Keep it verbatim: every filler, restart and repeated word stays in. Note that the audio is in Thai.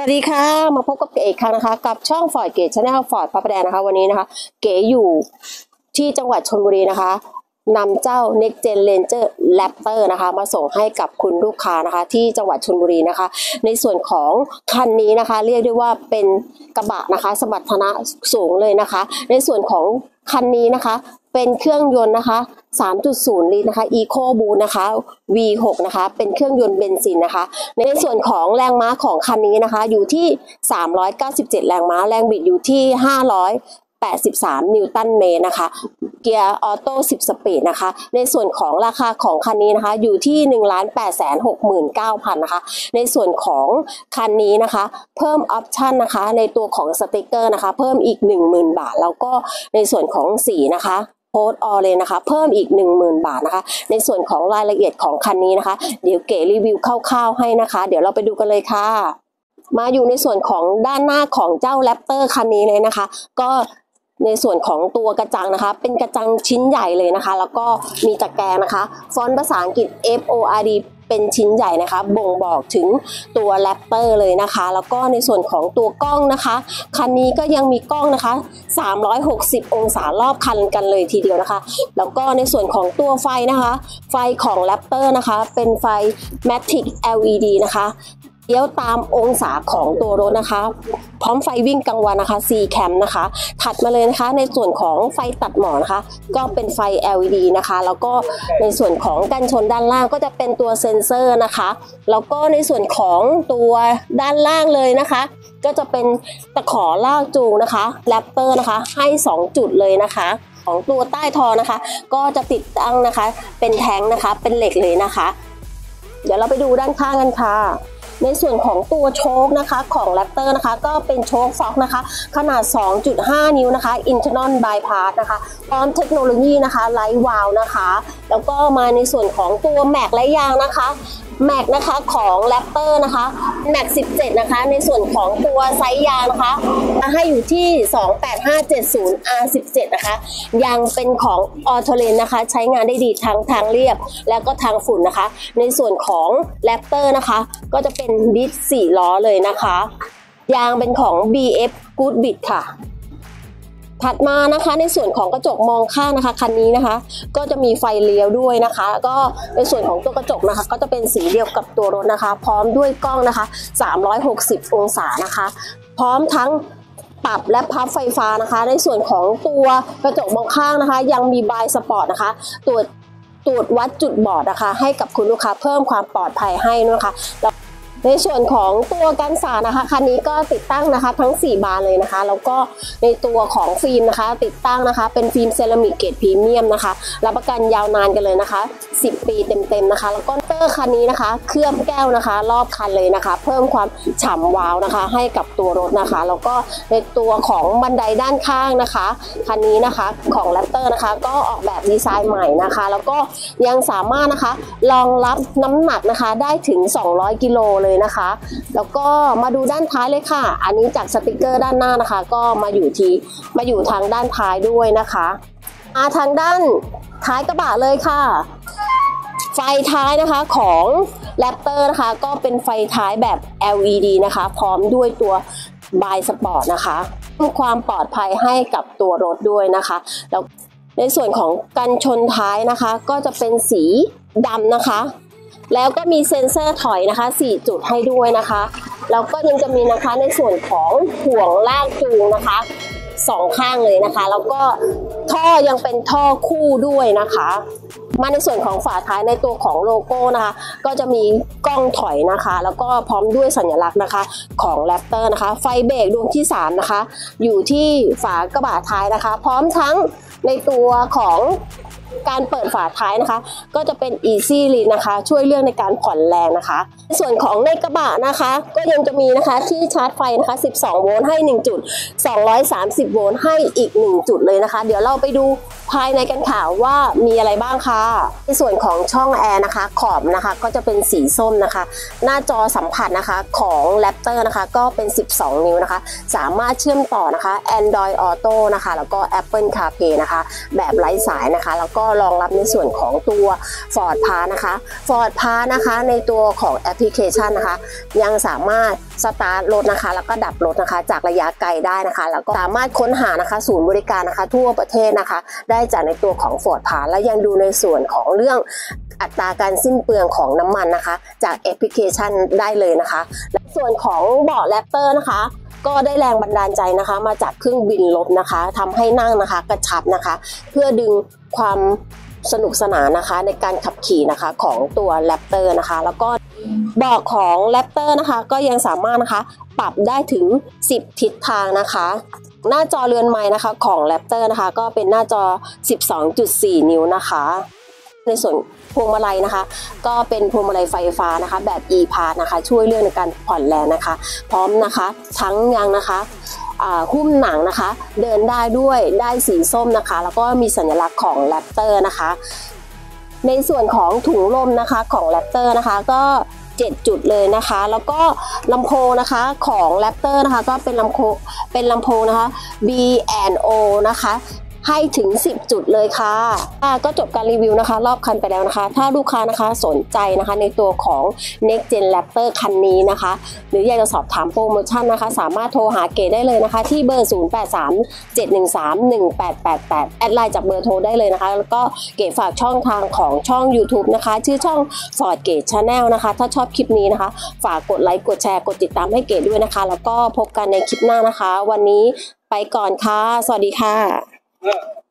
วัสดีค่ะมาพบกับเก๋อีกครั้งนะคะกับช่องฟอร์ดเก๋ชาแนลฟอร์ดพระประแดงนะคะวันนี้นะคะเก๋อยู่ที่จังหวัดชลบุรีนะคะนำเจ้า Next Gen Ranger Raptor นะคะมาส่งให้กับคุณลูกค้านะคะที่จังหวัดชลบุรีนะคะในส่วนของคันนี้นะคะเรียกได้ว่าเป็นกระบะนะคะสมรรถนะสูงเลยนะคะในส่วนของคันนี้นะคะเป็นเครื่องยนต์นะคะ สามจุดศูนย์ ลิตรนะคะ EcoBoost นะคะ วี หก นะคะเป็นเครื่องยนต์เบนซินนะคะในส่วนของแรงม้าของคันนี้นะคะอยู่ที่สามร้อยเก้าสิบเจ็ดแรงม้าแรงบิดอยู่ที่ห้าร้อยแปดสิบสามนิวตันเมตรนะคะเกียร์ออโต้สิบสปีดนะคะในส่วนของราคาของคันนี้นะคะอยู่ที่ หนึ่งล้านแปดแสนหกหมื่นเก้าพัน นะคะในส่วนของคันนี้นะคะเพิ่มออปชันนะคะในตัวของสติกเกอร์นะคะเพิ่มอีก หนึ่งหมื่น บาทแล้วก็ในส่วนของสีนะคะโพสออเลยนะคะเพิ่มอีก หนึ่งหมื่น บาทนะคะในส่วนของรายละเอียดของคันนี้นะคะเดี๋ยวเก๋รีวิวคร่าวๆให้นะคะเดี๋ยวเราไปดูกันเลยค่ะมาอยู่ในส่วนของด้านหน้าของเจ้าแรปเตอร์คันนี้เลยนะคะก็ในส่วนของตัวกระจังนะคะเป็นกระจังชิ้นใหญ่เลยนะคะแล้วก็มีตะแกรงนะคะฟอนต์ภาษาอังกฤษ เอฟ โอ อาร์ ดี เป็นชิ้นใหญ่นะคะบ่งบอกถึงตัวแรปเตอร์เลยนะคะแล้วก็ในส่วนของตัวกล้องนะคะคันนี้ก็ยังมีกล้องนะคะสามร้อยหกสิบองศารอบคันกันเลยทีเดียวนะคะแล้วก็ในส่วนของตัวไฟนะคะไฟของแรปเตอร์นะคะเป็นไฟ Matic แอล อี ดี นะคะเลี้ยวตามองศาของตัวรถนะคะพร้อมไฟวิ่งกลางวันนะคะ ซี แคม นะคะถัดมาเลยนะคะในส่วนของไฟตัดหมอกนะคะก็เป็นไฟ แอล อี ดี นะคะแล้วก็ในส่วนของกันชนด้านล่างก็จะเป็นตัวเซ็นเซอร์นะคะแล้วก็ในส่วนของตัวด้านล่างเลยนะคะก็จะเป็นตะขอลากจูงนะคะแรปเตอร์นะคะให้สองจุดเลยนะคะของตัวใต้ท้องนะคะก็จะติดตั้งนะคะเป็นแท้งนะคะเป็นเหล็กเลยนะคะเดี๋ยวเราไปดูด้านข้างกันค่ะในส่วนของตัวโชคนะคะของแรปเตอร์นะคะก็เป็นโชคฟ็อกนะคะขนาด สองจุดห้า นิ้วนะคะ Internal Bypass นะคะพร้อมเทคโนโลยีนะคะไลท์วาล์วนะคะแล้วก็มาในส่วนของตัวแม็กและยางนะคะแม็กนะคะของแรปเตอร์นะคะแม็กสิบเจ็ดนะคะในส่วนของตัวไซส์ยางนะคะให้อยู่ที่สองแปดห้าเจ็ดศูนย์ อาร์ สิบเจ็ด นะคะยางเป็นของออโตเลนนะคะใช้งานได้ดีทั้งทางเรียบแล้วก็ทางฝุ่นนะคะในส่วนของแรปเตอร์นะคะก็จะเป็นดิสสี่ล้อเลยนะคะยางเป็นของ บี เอฟ Goodbit ค่ะถัดมานะคะในส่วนของกระจกมองข้างนะคะคันนี้นะคะก็จะมีไฟเลี้ยวด้วยนะคะก็ในส่วนของตัวกระจกนะคะก็จะเป็นสีเดียวกับตัวรถนะคะพร้อมด้วยกล้องนะคะสามร้อยหกสิบองศานะคะพร้อมทั้งปรับและพับไฟฟ้านะคะในส่วนของตัวกระจกมองข้างนะคะยังมีบายสปอร์ตนะคะตรวจตรวจวัดจุดบอดนะคะให้กับคุณลูกค้าเพิ่มความปลอดภัยให้นะคะในส่วนของตัวกันสาดนะคะคันนี้ก็ติดตั้งนะคะทั้งสี่บานเลยนะคะแล้วก็ในตัวของฟิล์มนะคะติดตั้งนะคะเป็นฟิล์มเซรามิกเกรดพรีเมียมนะคะรับประกันยาวนานกันเลยนะคะสิบปีเต็มๆนะคะแล้วก็เตอร์คันนี้นะคะเคลือบแก้วนะคะรอบคันเลยนะคะเพิ่มความฉ่ำวาวนะคะให้กับตัวรถนะคะแล้วก็ในตัวของบันไดด้านข้างนะคะคันนี้นะคะของแรปเตอร์นะคะก็ออกแบบดีไซน์ใหม่นะคะแล้วก็ยังสามารถนะคะรองรับน้ำหนักนะคะได้ถึงสองร้อยกิโลเลยนะคะแล้วก็มาดูด้านท้ายเลยค่ะอันนี้จากสติกเกอร์ด้านหน้านะคะก็มาอยู่ที่มาอยู่ทางด้านท้ายด้วยนะคะมาทางด้านท้ายกระบะเลยค่ะไฟท้ายนะคะของแรปเตอร์นะคะก็เป็นไฟท้ายแบบ แอล อี ดี นะคะพร้อมด้วยตัวบายสปอร์ตนะคะเพิ่มความปลอดภัยให้กับตัวรถด้วยนะคะแล้วในส่วนของกันชนท้ายนะคะก็จะเป็นสีดำนะคะแล้วก็มีเซ็นเซอร์ถอยนะคะสี่จุดให้ด้วยนะคะแล้วก็ยังจะมีนะคะในส่วนของห่วงลากจูงนะคะสองข้างเลยนะคะแล้วก็ท่อยังเป็นท่อคู่ด้วยนะคะมาในส่วนของฝาท้ายในตัวของโลโก้นะคะก็จะมีกล้องถอยนะคะแล้วก็พร้อมด้วยสัญลักษณ์นะคะของแรปเตอร์นะคะไฟเบรกดวงที่สามนะคะอยู่ที่ฝากระบะท้ายนะคะพร้อมทั้งในตัวของการเปิดฝาท้ายนะคะก็จะเป็น Easy Lean นะคะช่วยเรื่องในการผ่อนแรงนะคะในส่วนของในกระบะนะคะก็ยังจะมีนะคะที่ชาร์จไฟนะคะสิบสองโวลต์ให้หนึ่งจุดสองร้อยสามสิบโวลต์ให้อีกหนึ่งจุดเลยนะคะเดี๋ยวเราไปดูภายในกันค่ะว่ามีอะไรบ้างค่ะในส่วนของช่องแอร์นะคะขอบนะคะก็จะเป็นสีส้มนะคะหน้าจอสัมผัสนะคะของ Raptor นะคะก็เป็นสิบสองนิ้วนะคะสามารถเชื่อมต่อนะคะ Android Auto นะคะแล้วก็ Apple CarPlay นะคะแบบไร้สายนะคะแล้วก็รองรับในส่วนของตัว Ford Pass นะคะ Ford Pass นะคะในตัวของแอปพลิเคชันนะคะยังสามารถสตาร์ทรถนะคะแล้วก็ดับรถนะคะจากระยะไกลได้นะคะแล้วก็สามารถค้นหานะคะศูนย์บริการนะคะทั่วประเทศนะคะได้จากในตัวของ Ford Pass และยังดูในส่วนของเรื่องอัตราการสิ้นเปลืองของน้ำมันนะคะจากแอปพลิเคชันได้เลยนะคะและส่วนของเบาะแรปเตอร์นะคะก็ได้แรงบันดาลใจนะคะมาจากเครื่องบินรบนะคะทำให้นั่งนะคะกระชับนะคะเพื่อดึงความสนุกสนานนะคะในการขับขี่นะคะของตัวแรปเตอร์นะคะแล้วก็เบาะของแรปเตอร์นะคะก็ยังสามารถนะคะปรับได้ถึงสิบทิศทางนะคะหน้าจอเรือนไม้นะคะของแรปเตอร์นะคะก็เป็นหน้าจอ สิบสองจุดสี่ นิ้วนะคะในส่วนพวงมาลัยนะคะก็เป็นพวงมาลัยไฟฟ้านะคะแบบ e-pass นะคะช่วยเรื่องในการผ่อนแรงนะคะพร้อมนะคะทั้งยังนะคะหุ้มหนังนะคะเดินได้ด้วยได้สีส้มนะคะแล้วก็มีสัญลักษณ์ของแรปเตอร์นะคะในส่วนของถุงลมนะคะของแรปเตอร์นะคะก็เจ็ดจุดเลยนะคะแล้วก็ลำโพงนะคะของแรปเตอร์นะคะก็เป็นลำโพงเป็นลำโพงนะคะ บี แอนด์ โอ นะคะให้ถึงสิบจุดเลยค่ะก็จบการรีวิวนะคะรอบคันไปแล้วนะคะถ้าลูกค้านะคะสนใจนะคะในตัวของ Next Gen Raptor คันนี้นะคะหรืออยากจะสอบถามโปรโมชั่นนะคะสามารถโทรหาเก๋ได้เลยนะคะที่เบอร์ศูนย์ แปด สาม เจ็ด หนึ่ง สาม หนึ่ง แปด แปด แปดแอดไลน์จากเบอร์โทรได้เลยนะคะแล้วก็เก๋ฝากช่องทางของช่อง YouTube นะคะชื่อช่อง Ford Gate Channel นะคะถ้าชอบคลิปนี้นะคะฝากกดไลค์กดแชร์กดติดตามให้เก๋ด้วยนะคะแล้วก็พบกันในคลิปหน้านะคะวันนี้ไปก่อนค่ะสวัสดีค่ะ